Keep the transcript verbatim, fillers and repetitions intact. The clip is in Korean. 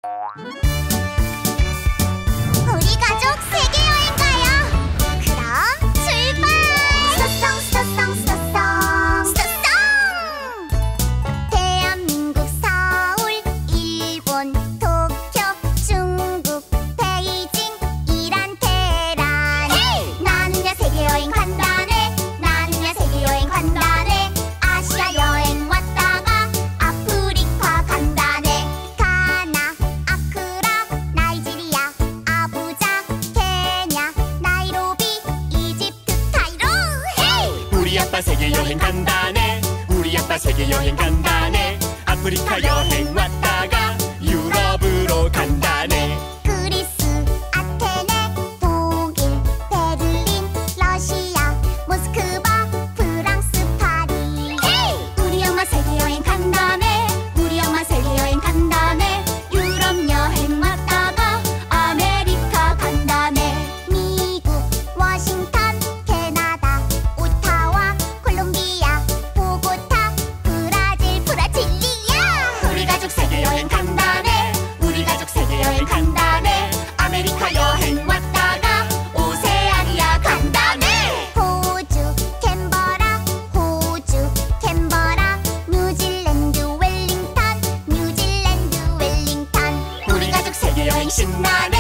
우리 가족 세계 여행 가요. 그럼 출발! 스토송 스토송 스토송 스토송! 대한민국 서울, 일본 도쿄, 중국 베이징, 이란 테헤란. 헤이! 나는야 세계 여행 간다네. 나는야 세계 여행 간다네. 아시아 여행 왔다가 아프리카 간다네. 가나, 아크라, 나이지리아, 아부자, 케냐, 나이로비, 이집트, 카이로. 헤이! 우리 아빠 세계 여행 간다네. 우리 아빠 세계 여행 간다네. 아프리카 여행 왔다가 유럽으로 간다네. 그리스, 아테네, 독일, 베를린, 러시아, 모스크바, 프랑스, 파리. 헤이! 우리 엄마 세계 여행 간다네. 우리 엄마 세계 여행 간다네. 유럽 여행 왔다가 아메리카 간다네. 미국, 워싱턴, 캐나다, 오타와, 콜롬비아, 보고타, 브라질, 브라질리아. 우리 가족 세계 여행 간다네. 우리 가족 세계 여행 간다네. 아메리카 여행 왔다가 오세아니아 간다네. 호주, 캔버라, 호주, 캔버라, 뉴질랜드, 웰링턴, 뉴질랜드, 웰링턴. 우리 가족 세계 여행 신나네.